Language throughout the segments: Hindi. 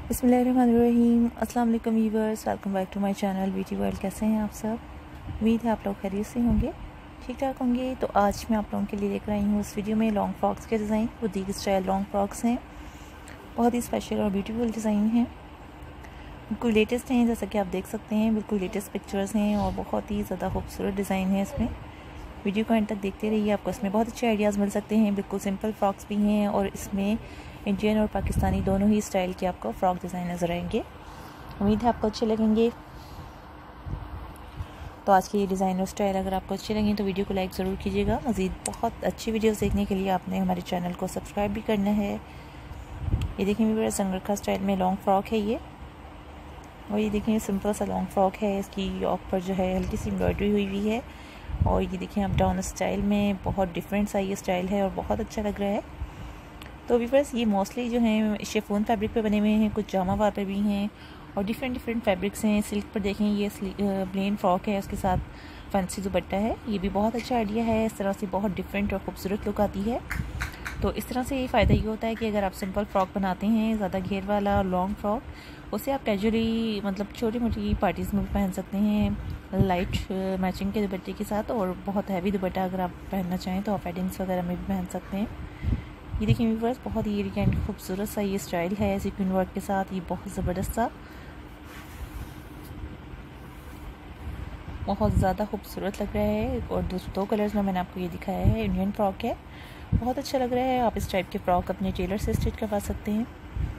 बिस्मिल्लाहिर्रहमानिर्रहीम। अस्सलाम वालेकुम viewers, welcome back to my channel Beauty World. कैसे हैं आप सब? उम्मीद है आप लोग खैरियत से होंगे, ठीक ठाक होंगे। तो आज मैं आप लोगों के लिए लेकर आई हूँ इस वीडियो में लॉन्ग फ्रॉक्स के design. Boutique style long frocks हैं, बहुत ही स्पेशल और ब्यूटीफुल डिज़ाइन हैं, बिल्कुल लेटेस्ट हैं। जैसा कि आप देख सकते हैं, बिल्कुल लेटेस्ट पिक्चर्स हैं और बहुत ही ज़्यादा खूबसूरत डिज़ाइन है इसमें। वीडियो को एंड तक देखते रहिए, आपको इसमें बहुत अच्छे आइडियाज़ मिल सकते हैं। बिल्कुल सिंपल फ्रॉक्स भी हैं और इसमें इंडियन और पाकिस्तानी दोनों ही स्टाइल के आपको फ्रॉक डिज़ाइन नज़र आएंगे। उम्मीद है आपको अच्छे लगेंगे। तो आज के ये डिज़ाइन और स्टाइल अगर आपको अच्छे लगें तो वीडियो को लाइक ज़रूर कीजिएगा। मज़ीद बहुत अच्छी वीडियोस देखने के लिए आपने हमारे चैनल को सब्सक्राइब भी करना है। ये देखें मेरा संगरखा स्टाइल में लॉन्ग फ्रॉक है ये, और ये देखें सिंपल सा लॉन्ग फ्रॉक है। इसकी योक पर जो है हल्की सी एम्ब्रॉयडरी हुई हुई है, और ये देखें अप डाउन स्टाइल में बहुत डिफरेंट सा ये स्टाइल है और बहुत अच्छा लग रहा है। तो व्यूअर्स ये मोस्टली जो हैं शिफॉन फैब्रिक पे बने हुए हैं, कुछ जामा वार पे भी हैं और डिफरेंट फैब्रिक्स हैं। सिल्क पर देखें ये प्लेन फ्रॉक है, उसके साथ फैंसी दुपट्टा है। ये भी बहुत अच्छा आइडिया है, इस तरह से बहुत डिफरेंट और खूबसूरत लुक आती है। तो इस तरह से ये फ़ायदा ये होता है कि अगर आप सिंपल फ्रॉक बनाते हैं, ज़्यादा घेर वाला लॉन्ग फ्रॉक, उसे आप कैजुअली मतलब छोटी मोटी पार्टीज़ में भी पहन सकते हैं लाइट मैचिंग के दुपट्टे के साथ। और बहुत हैवी दुपट्टा अगर आप पहनना चाहें तो आप वेडिंग्स वगैरह में भी पहन सकते हैं। ये देखिए व्यूअर्स बहुत ही एलिगेंट खूबसूरत सा ये स्टाइल है सीक्वेंस वर्क के साथ। ये बहुत ज़बरदस्त सा, बहुत ज़्यादा खूबसूरत लग रहा है। और दो कलर्स में मैंने आपको ये दिखाया है। इंडियन फ्रॉक है, बहुत अच्छा लग रहा है। आप इस टाइप के फ्रॉक अपने टेलर से स्टिच करवा सकते हैं।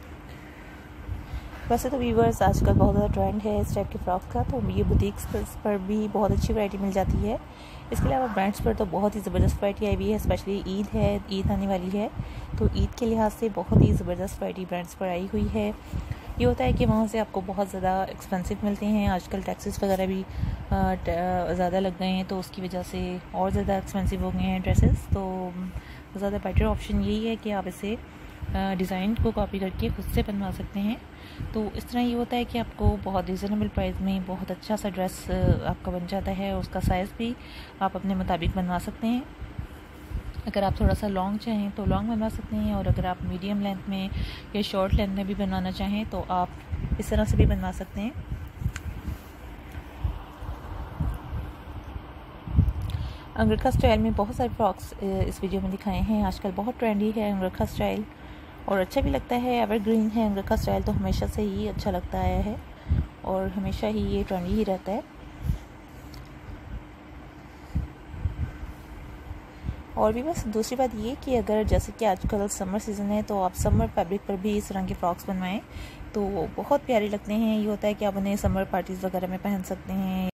वैसे तो व्यूअर्स आजकल बहुत ज़्यादा ट्रेंड है इस टाइप के फ्रॉक्स का, तो ये बुटीक्स पर भी बहुत अच्छी वैरायटी मिल जाती है। इसके अलावा ब्रांड्स पर तो बहुत ही ज़बरदस्त वैरायटी आई हुई है। स्पेशली ईद है, ईद आने वाली है, तो ईद के लिहाज से बहुत ही ज़बरदस्त वैरायटी ब्रांड्स पर आई हुई है। ये होता है कि वहाँ से आपको बहुत ज़्यादा एक्सपेंसिव मिलते हैं। आजकल टैक्सेस वगैरह भी ज़्यादा लग गए हैं, तो उसकी वजह से और ज़्यादा एक्सपेंसिव हो गए हैं ड्रेसेस। तो ज़्यादा बेटर ऑप्शन यही है कि आप इसे डिज़ाइन को कॉपी करके खुद से बनवा सकते हैं। तो इस तरह ये होता है कि आपको बहुत रिजनेबल प्राइस में बहुत अच्छा सा ड्रेस आपका बन जाता है। उसका साइज़ भी आप अपने मुताबिक बनवा सकते हैं। अगर आप थोड़ा सा लॉन्ग चाहें तो लॉन्ग बनवा सकते हैं, और अगर आप मीडियम लेंथ में या शॉर्ट लेंथ में भी बनवाना चाहें तो आप इस तरह से भी बनवा सकते हैं। अंगरखा स्टाइल में बहुत सारे फ्रॉक्स इस वीडियो में दिखाए हैं। आजकल बहुत ट्रेंडी है अंगरखा स्टाइल, और अच्छा भी लगता है। एवरग्रीन है अंगरखा स्टाइल, तो हमेशा से ही अच्छा लगता आया है और हमेशा ही ये ट्रेंडी ही रहता है। और भी बस दूसरी बात ये कि अगर जैसे कि आजकल समर सीज़न है, तो आप समर फैब्रिक पर भी इस तरह के फ्रॉक्स बनवाएं तो बहुत प्यारे लगते हैं। ये होता है कि आप उन्हें समर पार्टीज़ वगैरह में पहन सकते हैं।